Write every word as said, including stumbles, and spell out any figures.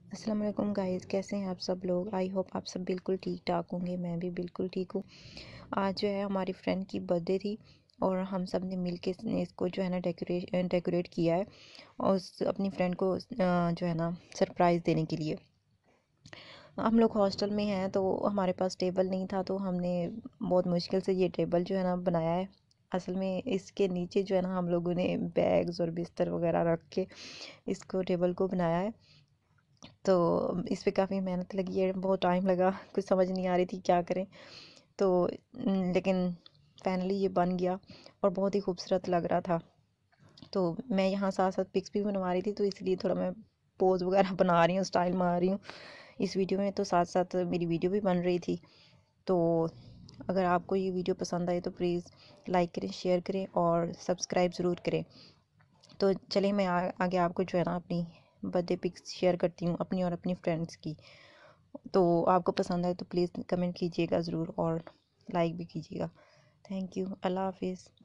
अस्सलाम वालेकुम गाइस, कैसे हैं आप सब लोग। आई होप आप सब बिल्कुल ठीक ठाक होंगे। मैं भी बिल्कुल ठीक हूँ। आज जो है हमारी फ्रेंड की बर्थडे थी और हम सब ने मिल के इसको जो है ना डेकोरेट डेकोरेट किया है और उस अपनी फ्रेंड को अ, जो है ना सरप्राइज़ देने के लिए। हम लोग हॉस्टल में हैं तो हमारे पास टेबल नहीं था, तो हमने बहुत मुश्किल से ये टेबल जो है ना बनाया है। असल में इसके नीचे जो है ना हम लोगों ने बैग्स और बिस्तर वगैरह रख के इसको टेबल को बनाया है। तो इस पे काफ़ी मेहनत लगी है, बहुत टाइम लगा, कुछ समझ नहीं आ रही थी क्या करें। तो न, लेकिन फाइनली ये बन गया और बहुत ही खूबसूरत लग रहा था। तो मैं यहाँ साथ साथ पिक्स भी बनवा रही थी, तो इसलिए थोड़ा मैं पोज वगैरह बना रही हूँ, स्टाइल मार रही हूँ इस वीडियो में। तो साथ साथ मेरी वीडियो भी बन रही थी। तो अगर आपको ये वीडियो पसंद आए तो प्लीज़ लाइक करें, शेयर करें और सब्सक्राइब ज़रूर करें। तो चलिए मैं आ, आगे आपको जो है ना अपनी बर्थडे पिक्स शेयर करती हूँ, अपनी और अपनी फ्रेंड्स की। तो आपको पसंद आए तो प्लीज़ कमेंट कीजिएगा ज़रूर और लाइक भी कीजिएगा। Thank you. अल्लाह हाफिज़।